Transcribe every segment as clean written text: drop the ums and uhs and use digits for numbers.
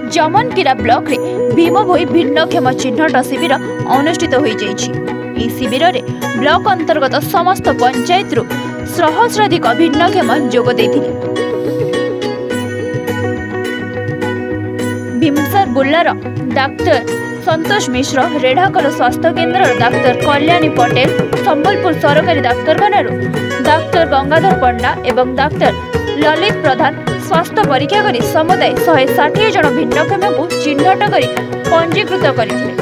Jamankira block रे भीमभोई भिन्नक्षम चिन्हट शिविर अनुष्ठित हो जाइछि। शिविर रे ब्लॉक अंतर्गत समस्त पंचायत रु सहस्राधिक भिन्नक्षम जोग देथिले। भीमसार बुल्लार डाक्टर संतोष मिश्र, रेढ़ाकल स्वास्थ्य केन्द्र डाक्तर कल्याणी पटेल, संबलपुर सरकारी डाक्तखाना डाक्तर गंगाधर पंडा एवं डाक्तर ललित प्रधान स्वास्थ्य परीक्षा करी समुदाय 160 जन भिन्नक्षम को चिन्हट कर पंजीकृत करथिले।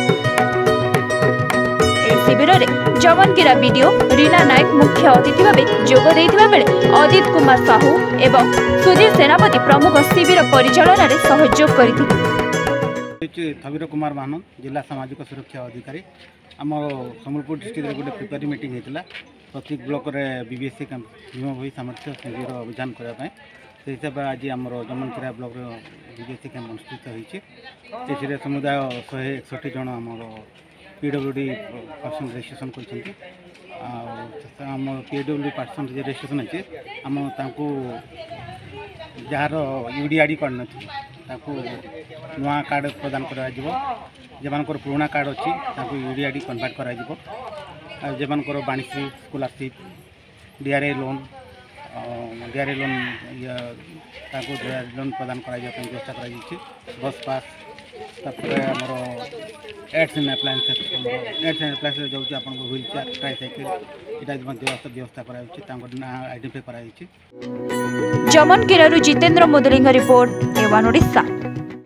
शिविर में जमनकीरा बीडीओ रीना नायक मुख्य अतिथि भाव जोग देथिबा बेले अदित कुमार साहू एवं सुधीर सेनापति प्रमुख शिविर परिचालन में सहयोग करथिले। थवीर कुमार महान जिला सामाजिक सुरक्षा अधिकारी आम संबलपुर डिस्ट्रिक्ट गोटे प्रिपेयरिंग मीटिंग होता प्रत्येक ब्लॉक रे बीबीएससी कैंप भीमभोई सामर्थ्य शिविर अभियान करने से हिसाब से आज आम जमनकीरा ब्लॉक बीबीएससी कैंप अनुष्ठित होती समुदाय 161 जन आम पीडब्ल्यूडी पर्सन रजिस्ट्रेशन कर पीडब्ल्यूडी पर्सन रजिस्ट्रेशन अच्छे आम जार यूडीआईडी कार्ड नहीं नुआ कार्ड प्रदान कर पुराना कार्ड अच्छी यूडीआईडी कन्वर्ट कर वाणिज्य scholarship DRA loan DRA loan प्रदान कर व्यवस्था कर बस पास आमर एड्स एंड एप्लायंस जो आप व्हील चेयर ट्राइसाइकिल यहाँ व्यवस्था कर आइडेंटिफाई कर। जमनकीरा जितेंद्र मुदलिंग रिपोर्ट, एवान ओडिशा।